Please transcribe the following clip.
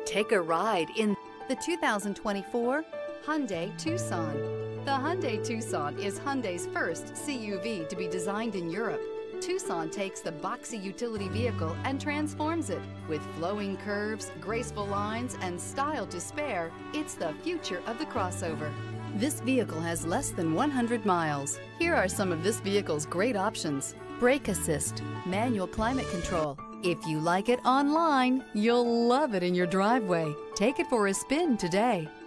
Take a ride in the 2024 Hyundai Tucson. The Hyundai Tucson is Hyundai's first CUV to be designed in Europe. Tucson takes the boxy utility vehicle and transforms it. With flowing curves, graceful lines, and style to spare, it's the future of the crossover. This vehicle has less than 100 miles. Here are some of this vehicle's great options: brake assist, manual climate control. If you like it online, you'll love it in your driveway. Take it for a spin today.